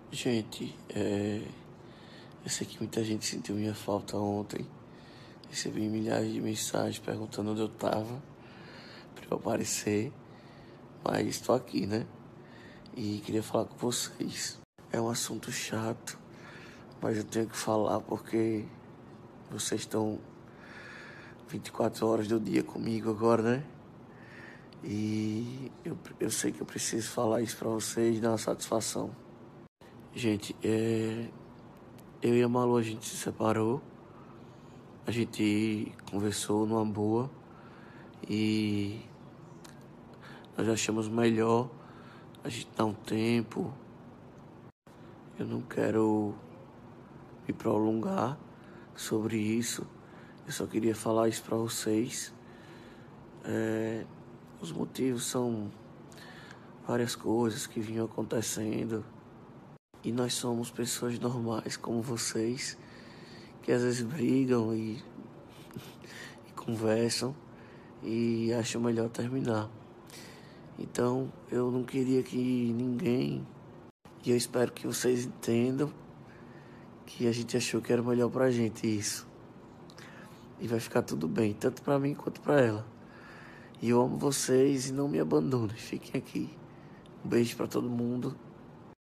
Gente, eu sei que muita gente sentiu minha falta ontem. Recebi milhares de mensagens perguntando onde eu tava pra eu aparecer. Mas estou aqui, né? E queria falar com vocês. É um assunto chato, mas eu tenho que falar porque vocês estão 24 horas do dia comigo agora, né? E eu sei que eu preciso falar isso pra vocês e dar uma satisfação. Gente, eu e a Malu, a gente se separou. A gente conversou numa boa e nós achamos melhor a gente dar um tempo. Eu não quero me prolongar sobre isso. Eu só queria falar isso pra vocês. Os motivos são várias coisas que vinham acontecendo. E nós somos pessoas normais como vocês, que às vezes brigam e conversam e acham melhor terminar. Então eu não queria que ninguém, e eu espero que vocês entendam que a gente achou que era melhor pra gente isso. E vai ficar tudo bem, tanto pra mim quanto pra ela. E eu amo vocês e não me abandonem, fiquem aqui. Um beijo pra todo mundo